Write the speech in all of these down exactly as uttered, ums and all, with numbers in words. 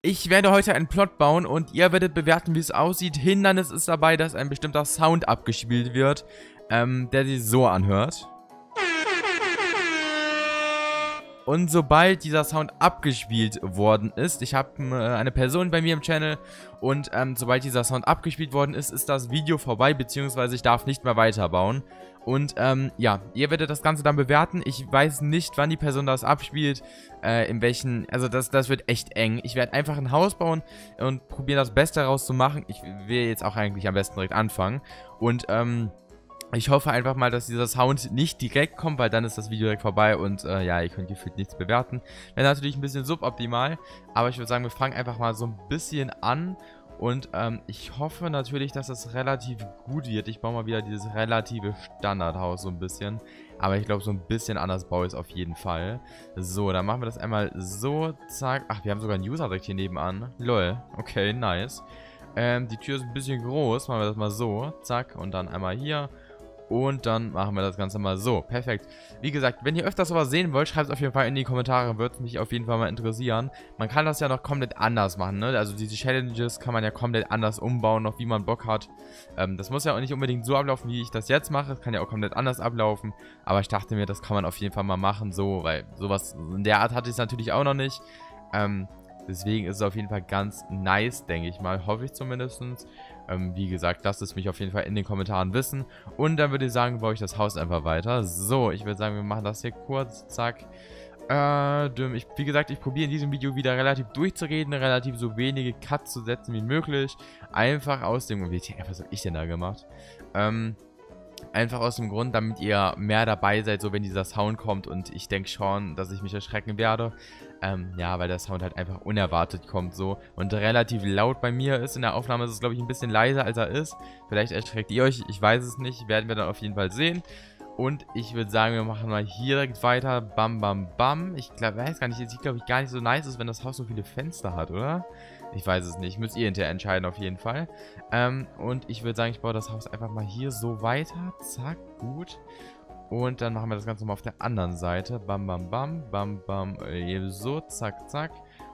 Ich werde heute einen Plot bauen und ihr werdet bewerten, wie es aussieht. Hindernis ist dabei, dass ein bestimmter Sound abgespielt wird, ähm, der sich so anhört. Und sobald dieser Sound abgespielt worden ist, ich habe äh, eine Person bei mir im Channel und ähm, sobald dieser Sound abgespielt worden ist, ist das Video vorbei, beziehungsweise ich darf nicht mehr weiterbauen. Und ähm, ja, ihr werdet das Ganze dann bewerten. Ich weiß nicht, wann die Person das abspielt, äh, in welchen, also das, das wird echt eng. Ich werde einfach ein Haus bauen und probieren das Beste daraus zu machen. Ich will jetzt auch eigentlich am besten direkt anfangen und ähm... ich hoffe einfach mal, dass dieser Sound nicht direkt kommt, weil dann ist das Video direkt vorbei und äh, ja, ihr könnt gefühlt nichts bewerten. Wäre natürlich ein bisschen suboptimal, aber ich würde sagen, wir fangen einfach mal so ein bisschen an und ähm, ich hoffe natürlich, dass das relativ gut wird. Ich baue mal wieder dieses relative Standardhaus so ein bisschen, aber ich glaube, so ein bisschen anders baue ich es auf jeden Fall. So, dann machen wir das einmal so, zack. Ach, wir haben sogar einen User direkt hier nebenan. Lol, okay, nice. Ähm, die Tür ist ein bisschen groß, machen wir das mal so, zack, und dann einmal hier. Und dann machen wir das Ganze mal so. Perfekt. Wie gesagt, wenn ihr öfters sowas sehen wollt, schreibt es auf jeden Fall in die Kommentare. Würde mich auf jeden Fall mal interessieren. Man kann das ja noch komplett anders machen, ne? Also diese Challenges kann man ja komplett anders umbauen, noch wie man Bock hat. Ähm, das muss ja auch nicht unbedingt so ablaufen, wie ich das jetzt mache. Das kann ja auch komplett anders ablaufen. Aber ich dachte mir, das kann man auf jeden Fall mal machen, so. Weil sowas in der Art hatte ich es natürlich auch noch nicht. Ähm... Deswegen ist es auf jeden Fall ganz nice, denke ich mal. Hoffe ich zumindest. Ähm, wie gesagt, lasst es mich auf jeden Fall in den Kommentaren wissen. Und dann würde ich sagen, baue ich das Haus einfach weiter. So, ich würde sagen, wir machen das hier kurz. Zack. Äh, ich, wie gesagt, ich probiere in diesem Video wieder relativ durchzureden, relativ so wenige Cuts zu setzen wie möglich. Einfach aus dem... Was habe ich denn da gemacht? Ähm... Einfach aus dem Grund, damit ihr mehr dabei seid, so wenn dieser Sound kommt. Und ich denke schon, dass ich mich erschrecken werde. Ähm, ja, weil der Sound halt einfach unerwartet kommt so. Und relativ laut bei mir ist. In der Aufnahme ist es, glaube ich, ein bisschen leiser, als er ist. Vielleicht erschreckt ihr euch, ich weiß es nicht. Werden wir dann auf jeden Fall sehen. Und ich würde sagen, wir machen mal hier direkt weiter. Bam, bam, bam. Ich glaub, weiß gar nicht, es sieht, glaube ich, gar nicht so nice aus, wenn das Haus so viele Fenster hat, oder? Ich weiß es nicht. Müsst ihr hinterher entscheiden, auf jeden Fall. Ähm, und ich würde sagen, ich baue das Haus einfach mal hier so weiter. Zack, gut. Und dann machen wir das Ganze mal auf der anderen Seite. Bam, bam, bam, bam, bam. Äh, so, zack, zack.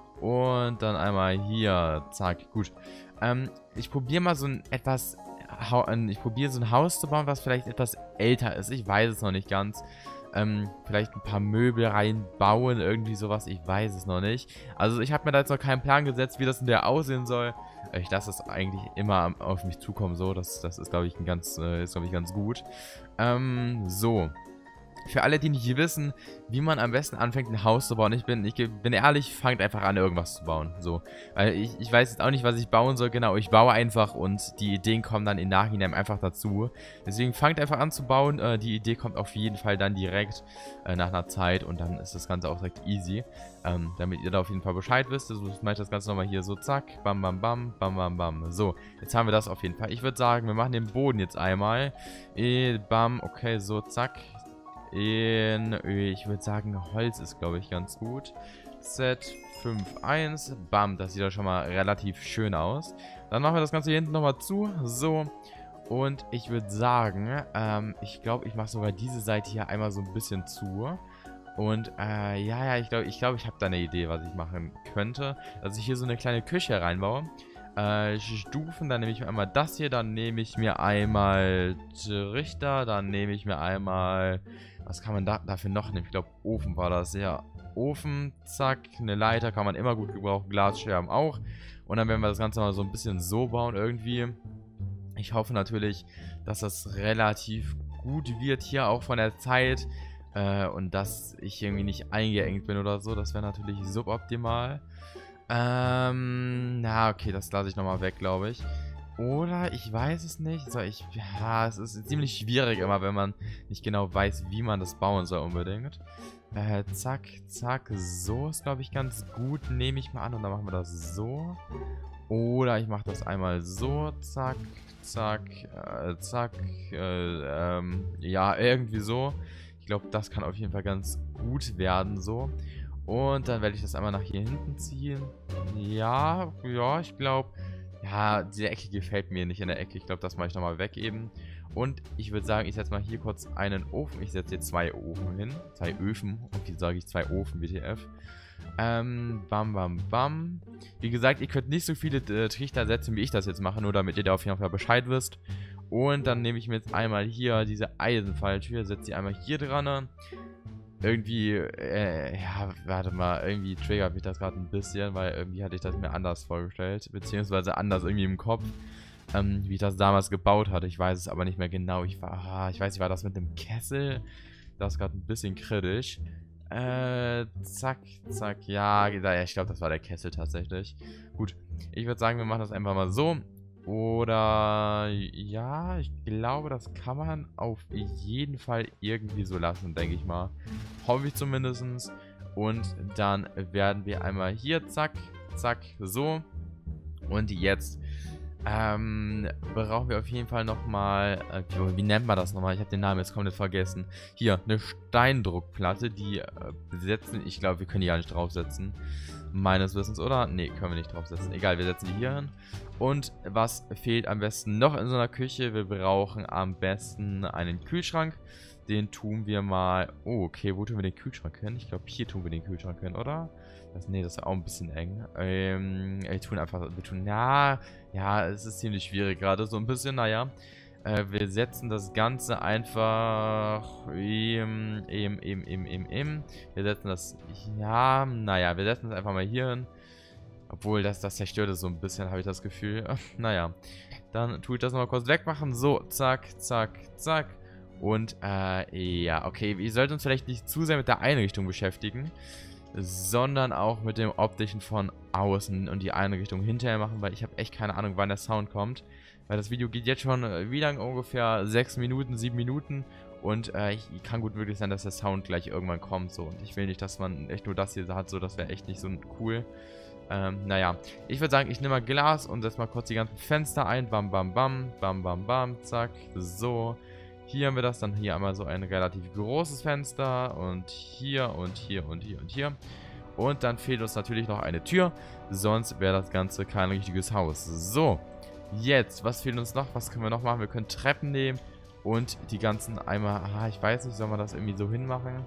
Und dann einmal hier. Zack, gut. Ähm, ich probiere mal so ein etwas... Ich probiere so ein Haus zu bauen, was vielleicht etwas älter ist. Ich weiß es noch nicht ganz. Ähm, vielleicht ein paar Möbel reinbauen, irgendwie sowas. Ich weiß es noch nicht. Also ich habe mir da jetzt noch keinen Plan gesetzt, wie das in der aussehen soll. Ich lasse es eigentlich immer auf mich zukommen, so. Das, das ist, glaube ich, ein ganz, äh, ist, glaube ich, ganz gut. Ähm, so. Für alle, die nicht wissen, wie man am besten anfängt, ein Haus zu bauen. Ich bin, ich bin ehrlich, fangt einfach an, irgendwas zu bauen. So. Weil ich, ich weiß jetzt auch nicht, was ich bauen soll. Genau, ich baue einfach und die Ideen kommen dann im Nachhinein einfach dazu. Deswegen fangt einfach an zu bauen. Äh, die Idee kommt auf jeden Fall dann direkt äh, nach einer Zeit und dann ist das Ganze auch direkt easy. Ähm, damit ihr da auf jeden Fall Bescheid wisst. Also mache ich das Ganze nochmal hier so, zack, bam, bam, bam, bam, bam, bam. So, jetzt haben wir das auf jeden Fall. Ich würde sagen, wir machen den Boden jetzt einmal. E, bam, okay, so, zack. In, ich würde sagen, Holz ist, glaube ich, ganz gut. Z fünf eins. Bam, das sieht doch schon mal relativ schön aus. Dann machen wir das Ganze hier hinten nochmal zu. So. Und ich würde sagen, ähm, ich glaube, ich mache sogar diese Seite hier einmal so ein bisschen zu. Und, äh, ja, ja, ich glaube, ich, glaub, ich habe da eine Idee, was ich machen könnte. Dass ich hier so eine kleine Küche reinbaue. Äh, Stufen, dann nehme ich mir einmal das hier, dann nehme ich mir einmal Trichter, dann nehme ich mir einmal... Was kann man da dafür noch nehmen? Ich glaube, Ofen war das. Ja, Ofen, zack. Eine Leiter kann man immer gut gebrauchen. Glasscherben auch. Und dann werden wir das Ganze mal so ein bisschen so bauen irgendwie. Ich hoffe natürlich, dass das relativ gut wird hier auch von der Zeit. Äh, und dass ich irgendwie nicht eingeengt bin oder so. Das wäre natürlich suboptimal. Ähm, na, okay, das lasse ich nochmal weg, glaube ich. Oder, ich weiß es nicht. So, ich, ja, es ist ziemlich schwierig immer, wenn man nicht genau weiß, wie man das bauen soll unbedingt. Äh, zack, zack, so ist, glaube ich, ganz gut. Nehme ich mal an und dann machen wir das so. Oder ich mache das einmal so, zack, zack, äh, zack, äh, ähm, ja, irgendwie so. Ich glaube, das kann auf jeden Fall ganz gut werden, so. Und dann werde ich das einmal nach hier hinten ziehen. Ja, ja, ich glaube... Ja, diese Ecke gefällt mir nicht in der Ecke. Ich glaube, das mache ich nochmal weg eben. Und ich würde sagen, ich setze mal hier kurz einen Ofen. Ich setze hier zwei Ofen hin. Zwei Öfen. Und wie sage ich zwei Ofen, W T F? Ähm, bam, bam, bam. Wie gesagt, ihr könnt nicht so viele äh, Trichter setzen, wie ich das jetzt mache, nur damit ihr da auf jeden Fall Bescheid wisst. Und dann nehme ich mir jetzt einmal hier diese Eisenfalltür, setze sie einmal hier dran. Irgendwie, äh, ja, warte mal, irgendwie triggert mich das gerade ein bisschen, weil irgendwie hatte ich das mir anders vorgestellt, beziehungsweise anders irgendwie im Kopf, ähm, wie ich das damals gebaut hatte. Ich weiß es aber nicht mehr genau. Ich war, ah, ich weiß nicht, war das mit dem Kessel? Das ist gerade ein bisschen kritisch. Äh, zack, zack, ja, ja ich glaube, das war der Kessel tatsächlich. Gut, ich würde sagen, wir machen das einfach mal so. Oder, ja, ich glaube, das kann man auf jeden Fall irgendwie so lassen, denke ich mal. Hoffe ich zumindest. Und dann werden wir einmal hier, zack, zack, so. Und jetzt ähm, brauchen wir auf jeden Fall nochmal, äh, wie, wie nennt man das nochmal? Ich habe den Namen jetzt komplett vergessen. Hier, eine Steindruckplatte, die äh, besetzen, ich glaube, wir können die gar nicht draufsetzen. Meines Wissens, oder? Ne, können wir nicht draufsetzen. Egal, wir setzen die hier hin. Und was fehlt am besten noch in so einer Küche? Wir brauchen am besten einen Kühlschrank. Den tun wir mal... Oh, okay, wo tun wir den Kühlschrank hin? Ich glaube, hier tun wir den Kühlschrank hin, oder? Das, nee, das ist auch ein bisschen eng. Ähm, wir tun einfach... Wir tun... Ja, ja, es ist ziemlich schwierig gerade. So ein bisschen, naja. Äh, wir setzen das Ganze einfach... Eben, eben, eben, eben, eben, eben. Wir setzen das... Ja, naja, wir setzen es einfach mal hier hin. Obwohl, das, das zerstört es so ein bisschen, habe ich das Gefühl. Naja, dann tue ich das nochmal kurz wegmachen. So, zack, zack, zack. Und, äh, ja, okay. Wir sollten uns vielleicht nicht zu sehr mit der Einrichtung beschäftigen, sondern auch mit dem Optischen von außen und die Einrichtung hinterher machen, weil ich habe echt keine Ahnung, wann der Sound kommt. Weil das Video geht jetzt schon, äh, wie lange ungefähr? sechs Minuten, sieben Minuten. Und, äh, ich, kann gut möglich sein, dass der Sound gleich irgendwann kommt, so. Und ich will nicht, dass man echt nur das hier hat, so. Das wäre echt nicht so cool. Ähm, naja, ich würde sagen, ich nehme mal Glas und setze mal kurz die ganzen Fenster ein. Bam, bam, bam, bam, bam, bam, zack, so. Hier haben wir das, dann hier einmal so ein relativ großes Fenster und hier und hier und hier und hier. Und dann fehlt uns natürlich noch eine Tür, sonst wäre das Ganze kein richtiges Haus. So, jetzt, was fehlt uns noch? Was können wir noch machen? Wir können Treppen nehmen und die ganzen einmal, ah, ich weiß nicht, soll man das irgendwie so hinmachen?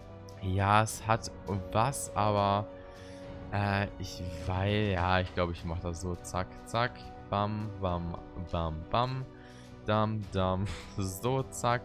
Ja, es hat was, aber... Äh, ich weiß, ja, ich glaube, ich mache das so, zack, zack, bam, bam, bam, bam, dam, dam, so, zack.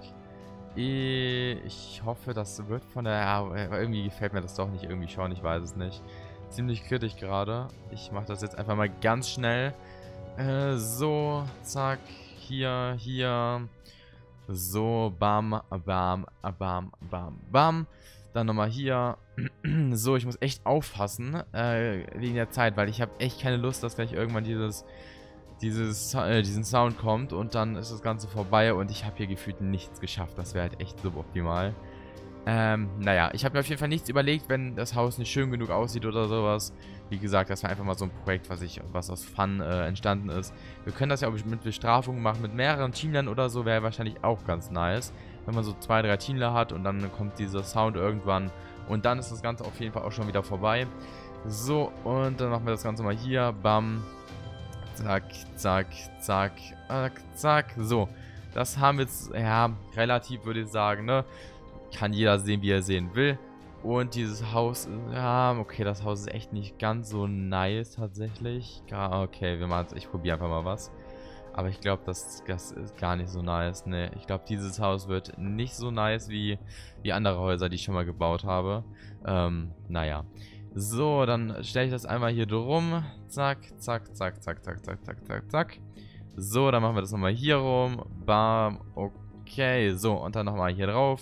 Ich hoffe, das wird von der, ja, irgendwie gefällt mir das doch nicht, irgendwie schon, ich weiß es nicht. Ziemlich kritisch gerade. Ich mache das jetzt einfach mal ganz schnell. Äh, so, zack, hier, hier, so, bam, bam, bam, bam, bam. Dann nochmal hier. So, ich muss echt aufpassen, äh, wegen der Zeit, weil ich habe echt keine Lust, dass gleich irgendwann dieses, dieses, äh, diesen Sound kommt und dann ist das Ganze vorbei und ich habe hier gefühlt nichts geschafft. Das wäre halt echt suboptimal. Ähm, naja, ich habe mir auf jeden Fall nichts überlegt, wenn das Haus nicht schön genug aussieht oder sowas. Wie gesagt, das war einfach mal so ein Projekt, was ich, was aus Fun äh, entstanden ist. Wir können das ja auch mit Bestrafungen machen, mit mehreren Teamlern oder so, wäre wahrscheinlich auch ganz nice. Wenn man so zwei, drei Teamler hat und dann kommt dieser Sound irgendwann und dann ist das Ganze auf jeden Fall auch schon wieder vorbei. So, und dann machen wir das Ganze mal hier, bam, zack, zack, zack, zack, zack, so. Das haben wir jetzt, ja, relativ würde ich sagen, ne? Kann jeder sehen, wie er sehen will. Und dieses Haus, ja, okay, das Haus ist echt nicht ganz so nice tatsächlich. Okay, wir machen, ich probiere einfach mal was. Aber ich glaube, das, das ist gar nicht so nice. Ne, ich glaube, dieses Haus wird nicht so nice wie, wie andere Häuser, die ich schon mal gebaut habe. Ähm, naja. So, dann stelle ich das einmal hier drum. Zack, zack, zack, zack, zack, zack, zack, zack, zack. So, dann machen wir das nochmal hier rum. Bam, okay. So, und dann nochmal hier drauf.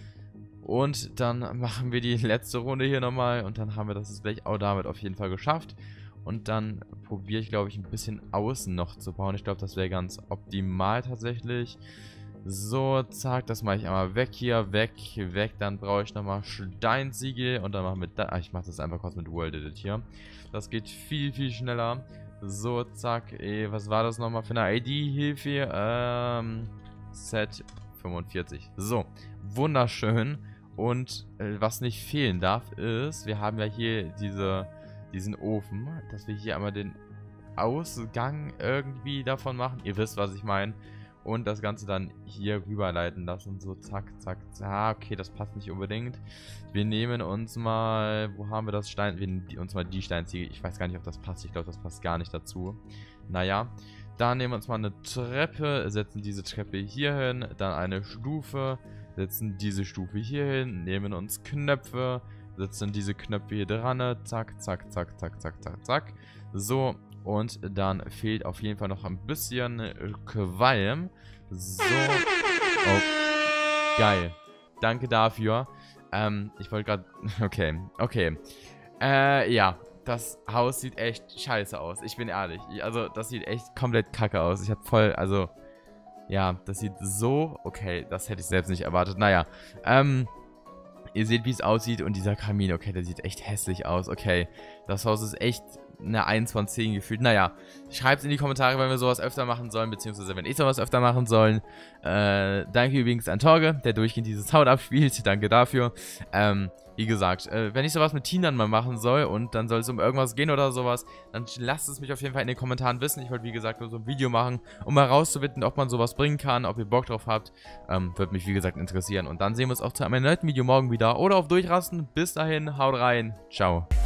Und dann machen wir die letzte Runde hier nochmal. Und dann haben wir das jetzt gleich auch damit auf jeden Fall geschafft. Und dann probiere ich, glaube ich, ein bisschen außen noch zu bauen. Ich glaube, das wäre ganz optimal tatsächlich. So, zack, das mache ich einmal weg hier, weg, weg. Dann brauche ich nochmal Steinsiegel. Und dann machen wir da. Ach, ich mache das einfach kurz mit World Edit hier. Das geht viel, viel schneller. So, zack. Ey, was war das nochmal für eine I D-Hilfe? Ähm, Set fünfundvierzig. So, wunderschön. Und äh, was nicht fehlen darf, ist, wir haben ja hier diese... diesen Ofen, dass wir hier einmal den Ausgang irgendwie davon machen. Ihr wisst, was ich meine. und das Ganze dann hier rüberleiten lassen. So, zack, zack, zack. Okay, das passt nicht unbedingt. Wir nehmen uns mal, wo haben wir das Stein? Wir nehmen uns mal die Steinziegel. Ich weiß gar nicht, ob das passt. Ich glaube, das passt gar nicht dazu. Naja, dann nehmen wir uns mal eine Treppe, setzen diese Treppe hier hin, dann eine Stufe, setzen diese Stufe hier hin, nehmen uns Knöpfe, setzen diese Knöpfe hier dran, zack, zack, zack, zack, zack, zack, zack. So, und dann fehlt auf jeden Fall noch ein bisschen Qualm. So. Oh, geil. Danke dafür. Ähm, ich wollte gerade... Okay, okay. Äh, ja. Das Haus sieht echt scheiße aus. Ich bin ehrlich. Also, das sieht echt komplett kacke aus. Ich habe voll... Also... Ja, das sieht so... Okay, das hätte ich selbst nicht erwartet. Naja. Ähm... Ihr seht, wie es aussieht und dieser Kamin, okay, der sieht echt hässlich aus. Okay, das Haus ist echt eine eins von zehn gefühlt. Naja, schreibt es in die Kommentare, wenn wir sowas öfter machen sollen, beziehungsweise wenn ich sowas öfter machen sollen. Äh, danke übrigens an Torge, der durchgehend dieses Sound abspielt. Danke dafür. Ähm, wie gesagt, äh, wenn ich sowas mit Teen dann mal machen soll und dann soll es um irgendwas gehen oder sowas, dann lasst es mich auf jeden Fall in den Kommentaren wissen. Ich wollte, wie gesagt, nur so ein Video machen, um mal rauszufinden, ob man sowas bringen kann, ob ihr Bock drauf habt. Ähm, würde mich, wie gesagt, interessieren. Und dann sehen wir uns auch zu einem erneuten Video morgen wieder oder auf Durchrasten. Bis dahin, haut rein. Ciao.